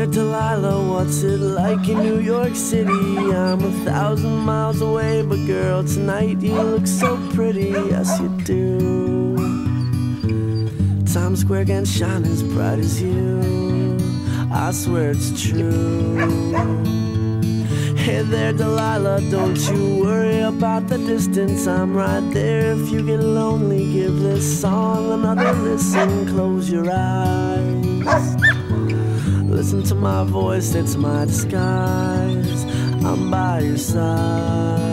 Delilah, what's it like in New York City? I'm 1,000 miles away, but girl, tonight you look so pretty, yes you do. Times Square can't shine as bright as you, I swear it's true. Hey there, Delilah, don't you worry about the distance. I'm right there if you get lonely. Give this song another listen. Close your eyes, listen to my voice, it's my disguise. I'm by your side.